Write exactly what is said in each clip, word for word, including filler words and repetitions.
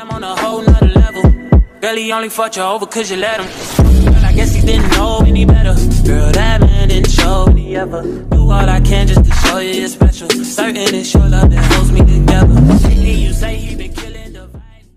I'm on a whole nother level. Girl, he only fucked you over cause you let him. Girl, I guess he didn't know any better. Girl, that man didn't show me ever. Do all I can just to show you you're special. Certain it's your love that holds me together. And you say he been killing the vibe.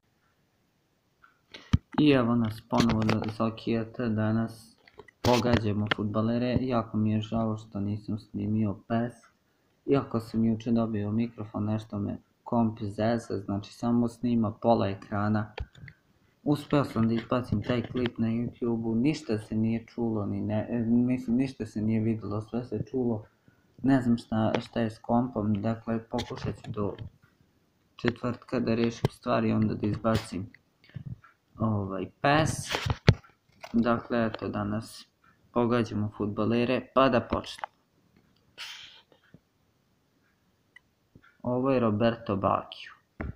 I evo nas ponovo za Okijata, danas pogađamo fudbalere. Jako mi je žao što nisam snimio pes. Iako sam juče dobio mikrofon, nešto me komp zeza, znači samo snima pola ekrana. Uspeo sam da izbacim taj klip na YouTube-u, ništa se nije čulo, ni ne, mislim ništa se nije vidjelo, sve se čulo. Ne znam šta, šta je s kompom, dakle pokušat ću do četvrtka da rešim stvari, onda da izbacim ovaj pes. Dakle, eto, danas pogađamo fudbalere, pa da počnemo. Ovo je Roberto Baggio.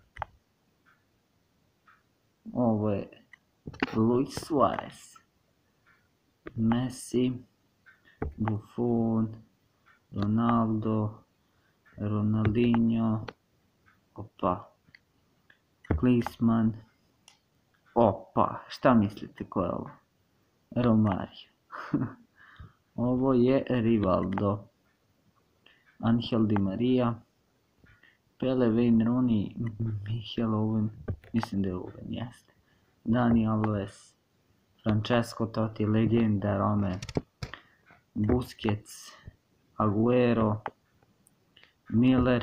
Ovo je Luis Suarez, Messi, Buffon, Ronaldo, Ronaldinho, opa, Klinsmann, opa, šta mislite ko je ovo? Romario. Ovo je Rivaldo, Angel Di Maria, Pele, Wayne Rooney, Michael Owen, mislim da je Owen, jeste, Dani Alves, Francesco Totti, legenda Rome, Busquets, Aguero, Miller,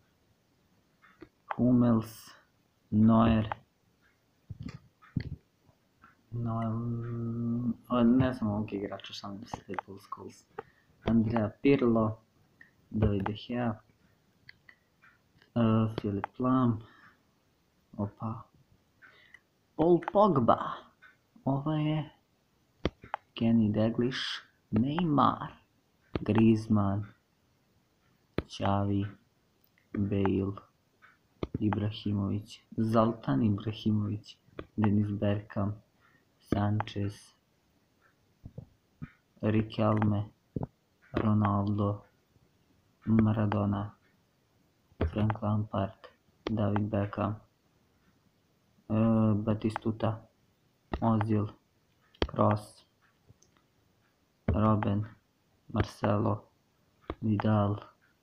Hummels, Neuer, Neuer, ne znam ovog igrača, šalim se taj Busquets, Andrea Pirlo, David De Gea, Uh, Philip Lahm, opa, Paul Pogba, ovo je Kenny Dalglish, Neymar, Griezmann, Xavi, Bale, Ibrahimović, Zlatan Ibrahimović, Dennis Bergkamp, Sanchez, Riquelme, Ronaldo, Maradona, Frank Lampard, David Beckham, uh, Batistuta, Ozil, Kroos, Robben, Marcelo, Vidal,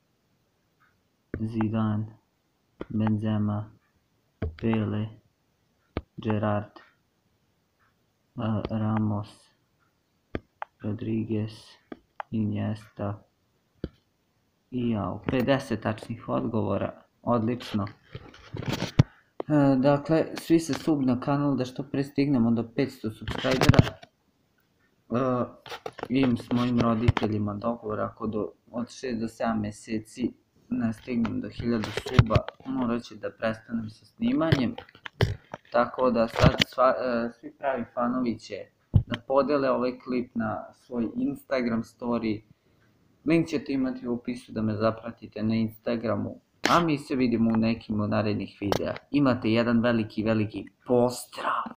Zidane, Benzema, Pele, Gerrard, uh, Ramos, Rodriguez, Iniesta. I jao, pedeset tačnih odgovora, odlično. E, dakle, svi se sub na kanal da što pre stignemo do petsto subscribera. E, imam s mojim roditeljima dogovor, ako do, od šest do sedam meseci ne stignem do hiljadu suba, morat ću da prestanem sa snimanjem. Tako da sad sva, e, svi pravi fanovi će da podele ovaj klip na svoj Instagram story. Link ćete imati u opisu da me zapratite na Instagramu, a mi se vidimo u nekim od narednih videa. Imate jedan veliki, veliki pozdrav!